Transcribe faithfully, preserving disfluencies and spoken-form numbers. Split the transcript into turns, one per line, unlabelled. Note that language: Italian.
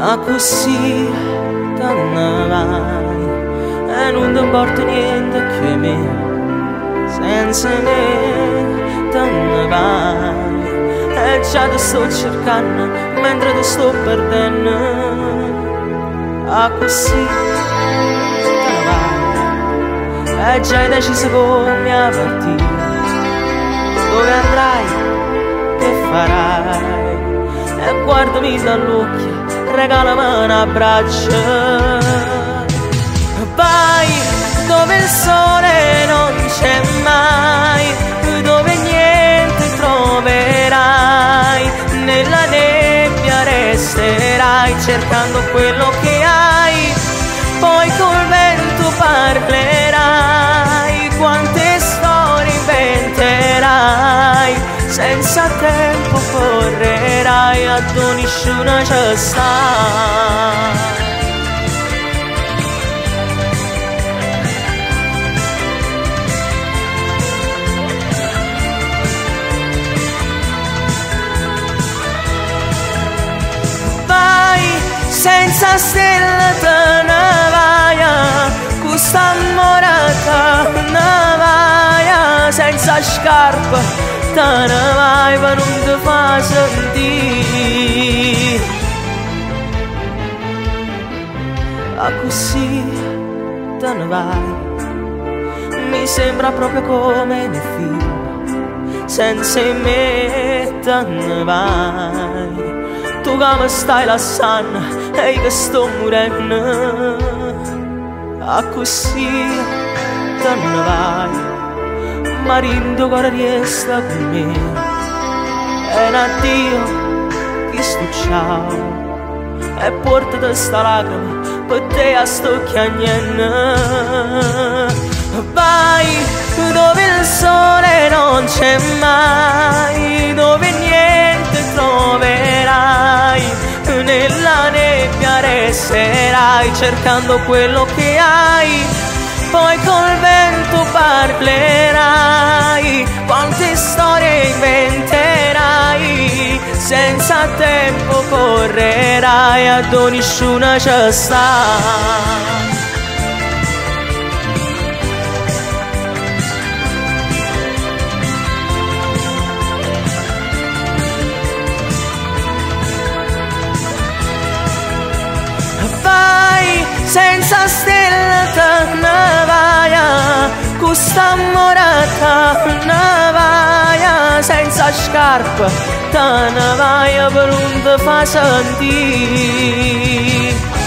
ma così te ne vai e non ti importa niente che me, senza me te ne vai e già ti sto cercando mentre ti sto perdendo, ma così te ne vai e già hai deciso come a partire, dove andrai, che farai e guardami dall'occhio, regalami un abbraccio. Vai dove il sole non c'è mai, dove niente troverai, nella nebbia resterai cercando quello che hai, poi col vento parlerai, quante storie inventerai, senza tempo correrai, a nessuna ci sta. Senza stella te ne vai, questa morata ne vai, senza scarpa te ne vai, ma non ti fa sentire. Ma così te ne vai, mi sembra proprio come nei film, senza me te ne vai. Tu che mi stai lasciando e io che sto morendo, a così te ne vai, ma rindo che resta con me, e un addio, che sto ciao, e portati sta lacrima per te a sto chiagnendo. Vai dove il sole non c'è mai, dove niente troverai, nella nebbia resterai cercando quello che hai, poi col vento parlerai, quante storie inventerai, senza tempo correrai, a nessuna ci sta. Senza stella te ne vai, questa morata ne vai, senza scarpa te ne vai, per non ti fa sentire.